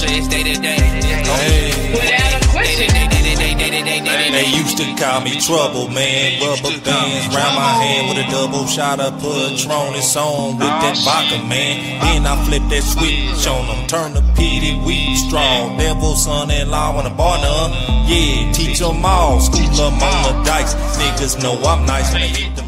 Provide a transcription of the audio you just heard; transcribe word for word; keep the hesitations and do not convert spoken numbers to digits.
it's day to day. Without a question. They used to call me trouble, man. Rubber bands round my hand with a double shot of Patron. It's on with that vodka, man. Then I flip that switch on them, turn the pity weed strong. Devil son-in-law and a partner. Yeah, teach them all, school them on the dice. Niggas know I'm nice when they hit them.